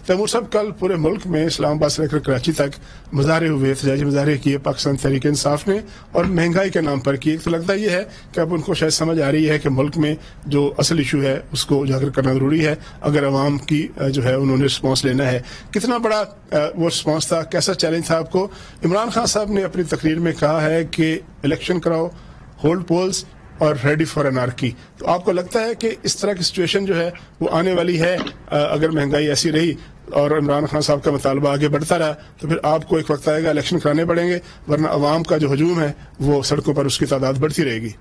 तैमूर साहब, कल पूरे मुल्क में इस्लामाबाद से लेकर कराची तक मुजाहरे हुए, एहतजाजी मुजाहरे किए पाकिस्तान तहरीक इंसाफ ने, और महंगाई के नाम पर किए। तो लगता ये है कि अब उनको शायद समझ आ रही है कि मुल्क में जो असल इशू है उसको उजागर करना जरूरी है अगर अवाम की जो है उन्होंने रिस्पॉन्स लेना है। कितना बड़ा वो रिस्पॉन्स था, कैसा चैलेंज था आपको? इमरान खान साहब ने अपनी तकरीर में कहा है कि इलेक्शन कराओ, होल्ड पोल्स और रेडी फॉर एनार्की। तो आपको लगता है कि इस तरह की सिचुएशन जो है वो आने वाली है अगर महंगाई ऐसी रही और इमरान खान साहब का मुतालबा आगे बढ़ता रहा तो फिर आपको एक वक्त आएगा इलेक्शन कराने पड़ेंगे, वरना अवाम का जो हजूम है वो सड़कों पर उसकी तादाद बढ़ती रहेगी?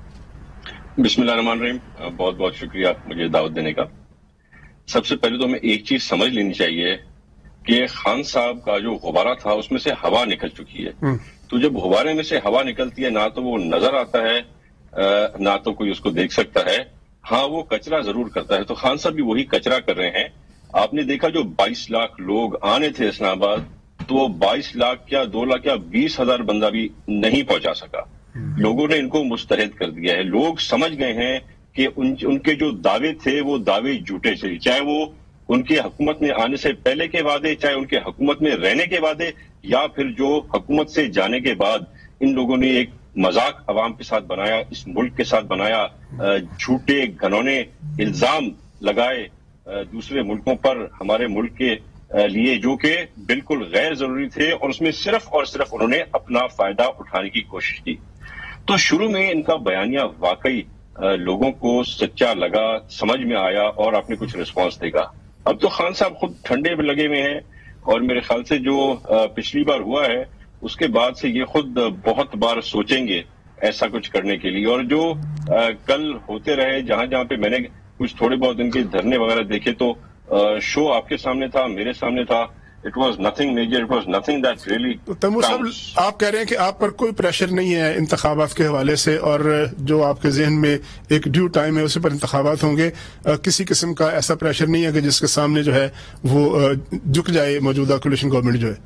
बिस्मिल्लाहिर्रहमानिर्रहीम, बहुत बहुत शुक्रिया मुझे दावत देने का। सबसे पहले तो हमें एक चीज समझ लेनी चाहिए कि खान साहब का जो गुब्बारा था उसमें से हवा निकल चुकी है। तो जब गुब्बारे में से हवा निकलती है ना तो वो नजर आता है ना तो कोई उसको देख सकता है। हाँ, वो कचरा जरूर करता है। तो खान साहब भी वही कचरा कर रहे हैं। आपने देखा जो 22 लाख लोग आने थे इस्लामाबाद, तो वो 22 लाख क्या 2 लाख क्या 20,000 बंदा भी नहीं पहुंचा सका। लोगों ने इनको मुस्तरद कर दिया है। लोग समझ गए हैं कि उनके जो दावे थे वो दावे झूठे थे, चाहे वो उनकी हुकूमत में आने से पहले के वादे, चाहे उनके हुकूमत में रहने के वादे, या फिर जो हुकूमत से जाने के बाद इन लोगों ने एक मजाक अवाम के साथ बनाया, इस मुल्क के साथ बनाया, झूठे घनौने इल्जाम लगाए दूसरे मुल्कों पर हमारे मुल्क के लिए, जो कि बिल्कुल गैर जरूरी थे, और उसमें सिर्फ और सिर्फ उन्होंने अपना फायदा उठाने की कोशिश की। तो शुरू में इनका बयानिया वाकई लोगों को सच्चा लगा, समझ में आया और आपने कुछ रिस्पॉन्स देगा। अब तो खान साहब खुद ठंडे में लगे हुए हैं, और मेरे ख्याल से जो पिछली बार हुआ है उसके बाद से ये खुद बहुत बार सोचेंगे ऐसा कुछ करने के लिए। और जो कल होते रहे जहां जहां पे मैंने कुछ थोड़े बहुत इनके धरने वगैरह देखे, तो शो आपके सामने था, मेरे सामने था। It was nothing major, it was nothing that really. Taimur साहब, आप कह रहे हैं कि आप पर कोई प्रेशर नहीं है इंतखाबात के हवाले से, और जो आपके जहन में एक ड्यू टाइम है उसी पर इंतखाबात होंगे, किसी किस्म का ऐसा प्रेशर नहीं है कि जिसके सामने जो है वो झुक जाए मौजूदा कोलिशन गवर्नमेंट जो है?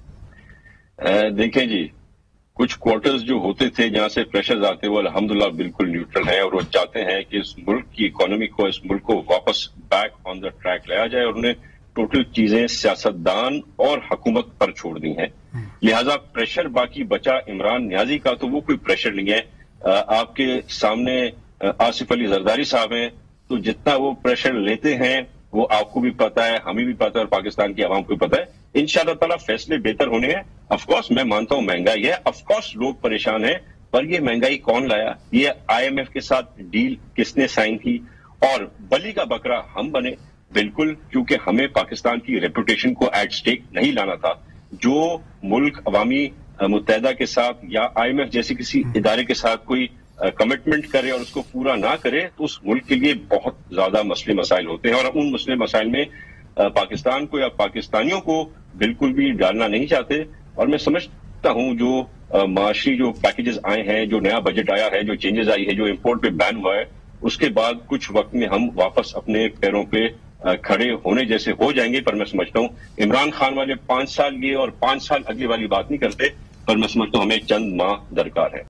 देखें जी, कुछ क्वार्टर्स जो होते थे जहां से प्रेशर्स आते वो अल्हम्दुलिल्लाह बिल्कुल न्यूट्रल है, और वो चाहते हैं कि इस मुल्क की इकोनॉमी को, इस मुल्क को वापस बैक ऑन द ट्रैक लाया जाए, और उन्हें टोटल चीजें सियासतदान और हुकूमत पर छोड़ दी हैं। लिहाजा प्रेशर बाकी बचा इमरान नियाजी का, तो वो कोई प्रेशर नहीं है। आपके सामने आसिफ अली जरदारी साहब हैं, तो जितना वो प्रेशर लेते हैं वो आपको भी पता है, हमें भी पता है, और पाकिस्तान की आवाम को भी पता है। इंशाअल्लाह ताला फैसले बेहतर होने हैं। ऑफकोर्स मैं मानता हूं महंगाई है, ऑफकोर्स लोग परेशान हैं, पर ये महंगाई कौन लाया? ये IMF के साथ डील किसने साइन की? और बली का बकरा हम बने, बिल्कुल, क्योंकि हमें पाकिस्तान की रेपुटेशन को एट स्टेक नहीं लाना था। जो मुल्क अवामी मुत्तहदा के साथ या IMF जैसे किसी इदारे के साथ कोई कमिटमेंट करे और उसको पूरा ना करे, तो उस मुल्क के लिए बहुत ज्यादा मसले मसाइल होते हैं, और उन मसले मसाइल में पाकिस्तान को या पाकिस्तानियों को बिल्कुल भी डालना नहीं चाहते। और मैं समझता हूं जो माशी जो पैकेजेस आए हैं, जो नया बजट आया है, जो चेंजेस आई है, जो इम्पोर्ट पे बैन हुआ है, उसके बाद कुछ वक्त में हम वापस अपने पैरों पे खड़े होने जैसे हो जाएंगे। पर मैं समझता हूं इमरान खान वाले 5 साल ये और 5 साल अगले वाली बात नहीं करते, पर मैं समझता हूं हमें चंद माह दरकार है।